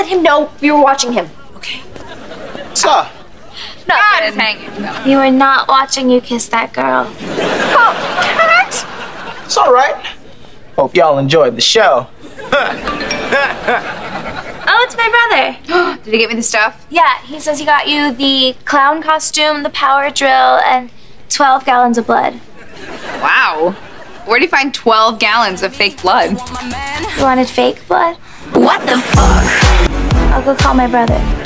let him know we were watching him. Okay. What's up? God is hanging. You were not watching you kiss that girl. Oh, Cat! It's all right. Hope y'all enjoyed the show. Oh, it's my brother. Did he get me the stuff? Yeah, he says he got you the clown costume, the power drill, and 12 gallons of blood. Wow. Where'd he find 12 gallons of fake blood? You wanted fake blood? What the fuck? I'll go call my brother.